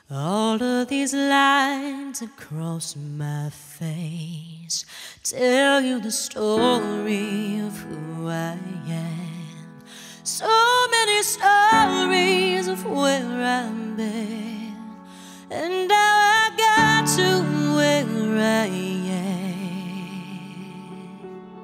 All of these lines across my face tell you the story of who I am. So many stories of where I've been and how I got to where I am.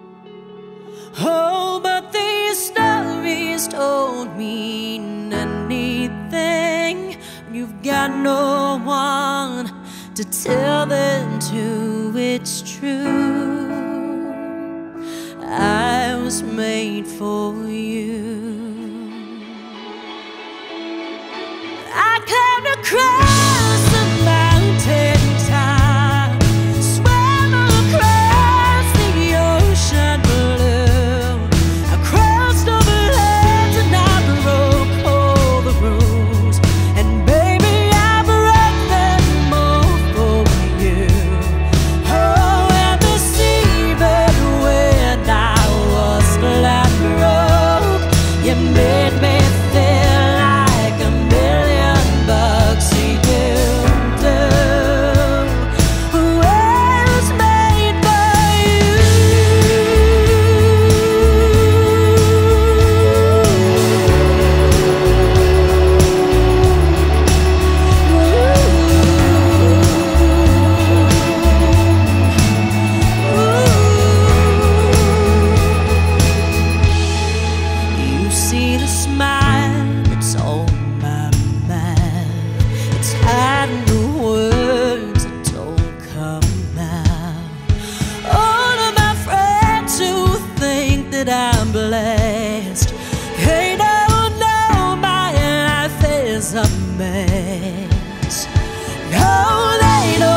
Oh, but these stories don't mean anything. You've got no one to tell them to. It's true, I was made for you. I climbed across the mountain top, swam across the ocean blue. I crossed over lands and I broke all the rules. And baby, I broke them all for you. Oh, and the seabed when I was flat broke, you made me feel like a million bucks. You do. I was made for you. You see the smile that's on my mouth. It's hiding the words that don't come out. All of my friends who think that I'm blessed, they don't know my life is a mess. No, they don't